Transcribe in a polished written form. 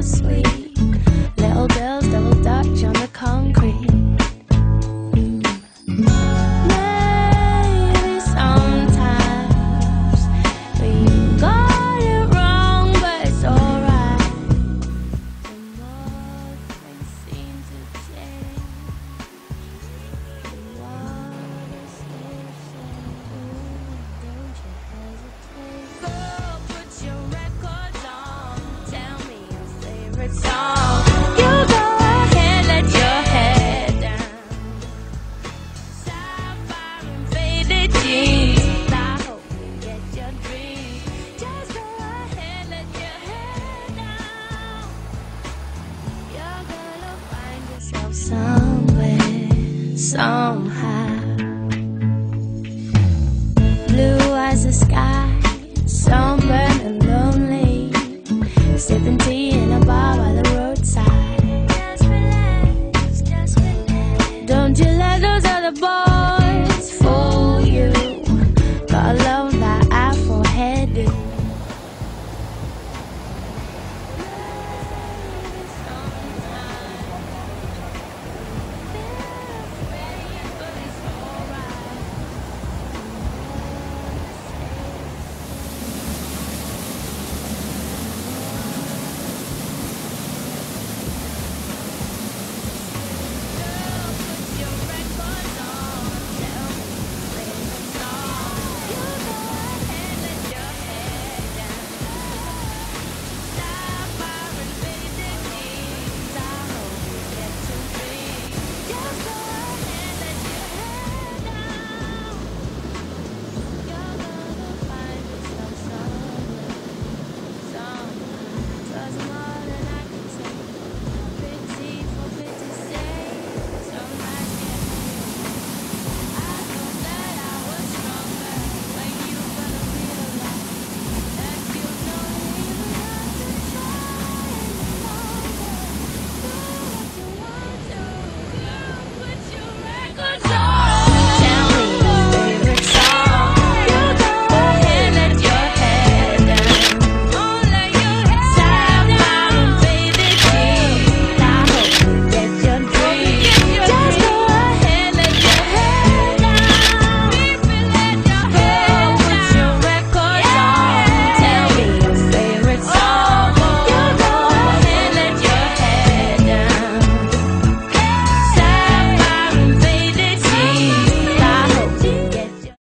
sweet. Little girls double dutch on the concrete. Maybe sometimes we got it wrong, but it's alright. The more things seem to change, the water slips in. Don't you hesitate. Go put your records on. Tell me your favorite song.